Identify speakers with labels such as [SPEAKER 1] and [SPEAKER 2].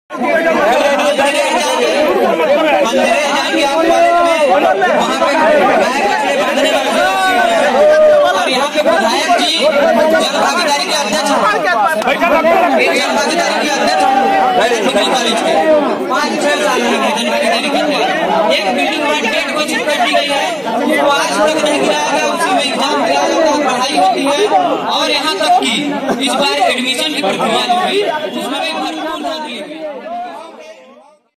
[SPEAKER 1] जाएंगे आप कॉलेज में, वहाँ पे बांधने वाला और यहाँ पे विधायक जी जनभागीदारी के अध्यक्ष कॉलेज के 5-6 साल जनभागीदारी करते हैं। एक बिल्डिंग डेट को चिपका दी गई है, वो आज तक नहीं गिराया गया, उसी में एग्जाम दिया जाता है, पढ़ाई होती है और यहाँ तक कि इस बार एडमिशन की प्रक्रिया जो हुई उसमें भी